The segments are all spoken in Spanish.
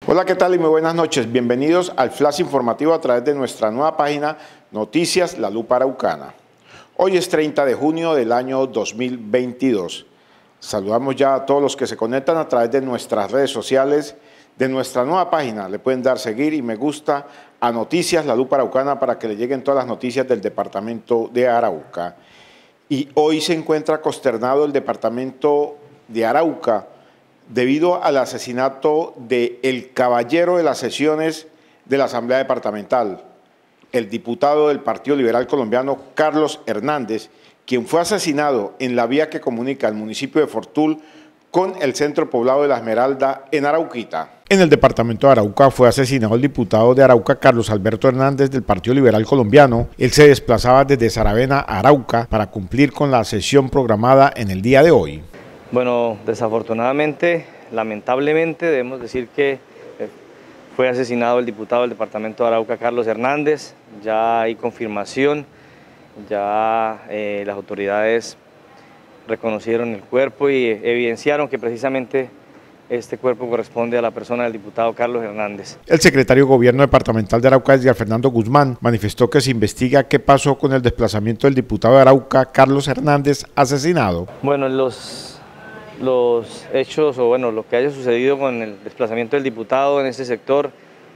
Hola, ¿qué tal? Y muy buenas noches. Bienvenidos al flash informativo a través de nuestra nueva página Noticias La Lupa Araucana. Hoy es 30 de junio del año 2022. Saludamos ya a todos los que se conectan a través de nuestras redes sociales, de nuestra nueva página. Le pueden dar seguir y me gusta a Noticias La Lupa Araucana para que le lleguen todas las noticias del departamento de Arauca. Y hoy se encuentra consternado el departamento de Arauca debido al asesinato del caballero de las sesiones de la Asamblea Departamental, el diputado del Partido Liberal Colombiano, Carlos Hernández, quien fue asesinado en la vía que comunica el municipio de Fortul con el centro poblado de La Esmeralda en Arauquita. En el departamento de Arauca fue asesinado el diputado de Arauca, Carlos Alberto Hernández, del Partido Liberal Colombiano. Él se desplazaba desde Saravena a Arauca para cumplir con la sesión programada en el día de hoy. Bueno, desafortunadamente, lamentablemente, debemos decir que fue asesinado el diputado del departamento de Arauca, Carlos Hernández. Ya hay confirmación, ya las autoridades reconocieron el cuerpo y evidenciaron que precisamente este cuerpo corresponde a la persona del diputado Carlos Hernández. El secretario de Gobierno departamental de Arauca, Edgar Fernando Guzmán, manifestó que se investiga qué pasó con el desplazamiento del diputado de Arauca, Carlos Hernández, asesinado. Bueno, los hechos, o bueno, lo que haya sucedido con el desplazamiento del diputado en ese sector,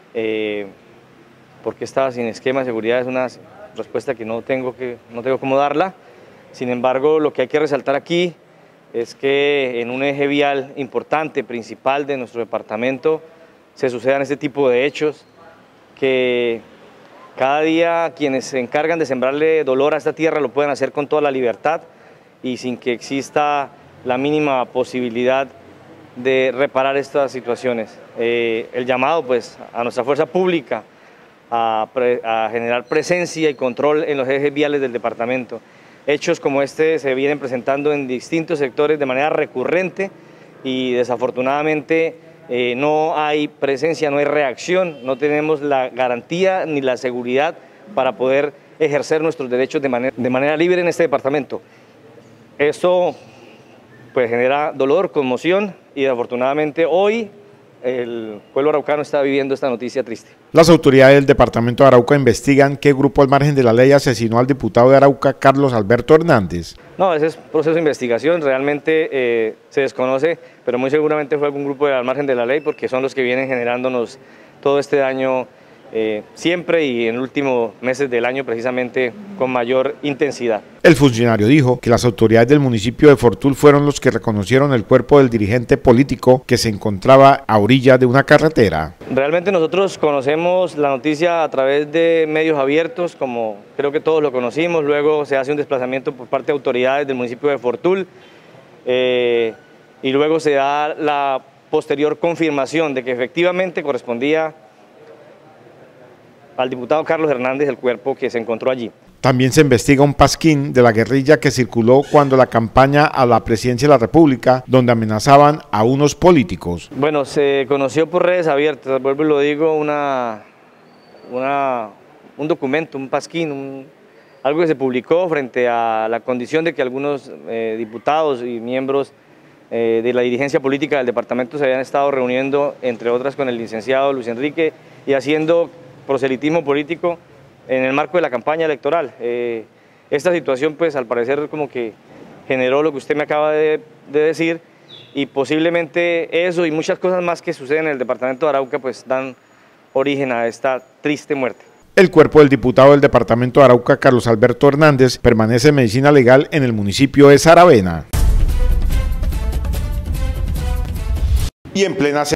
porque estaba sin esquema de seguridad, es una respuesta que no tengo cómo darla. Sin embargo, lo que hay que resaltar aquí es que en un eje vial importante, principal de nuestro departamento, se sucedan este tipo de hechos, que cada día quienes se encargan de sembrarle dolor a esta tierra lo pueden hacer con toda la libertad y sin que exista la mínima posibilidad de reparar estas situaciones. El llamado pues a nuestra fuerza pública a generar presencia y control en los ejes viales del departamento. Hechos como este se vienen presentando en distintos sectores de manera recurrente y desafortunadamente no hay presencia, no hay reacción, no tenemos la garantía ni la seguridad para poder ejercer nuestros derechos de manera libre en este departamento. Esto pues genera dolor, conmoción y afortunadamente hoy el pueblo araucano está viviendo esta noticia triste. Las autoridades del departamento de Arauca investigan qué grupo al margen de la ley asesinó al diputado de Arauca, Carlos Alberto Hernández. No, ese es proceso de investigación, realmente se desconoce, pero muy seguramente fue algún grupo al margen de la ley porque son los que vienen generándonos todo este daño siempre y en los últimos meses del año precisamente con mayor intensidad. El funcionario dijo que las autoridades del municipio de Fortul fueron los que reconocieron el cuerpo del dirigente político que se encontraba a orilla de una carretera. Realmente nosotros conocemos la noticia a través de medios abiertos, como creo que todos lo conocimos, luego se hace un desplazamiento por parte de autoridades del municipio de Fortul y luego se da la posterior confirmación de que efectivamente correspondía al diputado Carlos Hernández el cuerpo que se encontró allí. También se investiga un pasquín de la guerrilla que circuló cuando la campaña a la presidencia de la República, donde amenazaban a unos políticos. Bueno, se conoció por redes abiertas, vuelvo y lo digo, un documento, un pasquín, algo que se publicó frente a la condición de que algunos diputados y miembros de la dirigencia política del departamento se habían estado reuniendo, entre otras con el licenciado Luis Enrique, y haciendo proselitismo político en el marco de la campaña electoral. Esta situación pues al parecer como que generó lo que usted me acaba de decir y posiblemente eso y muchas cosas más que suceden en el departamento de Arauca pues dan origen a esta triste muerte. El cuerpo del diputado del departamento de Arauca, Carlos Alberto Hernández, permanece en medicina legal en el municipio de Saravena. Y en plena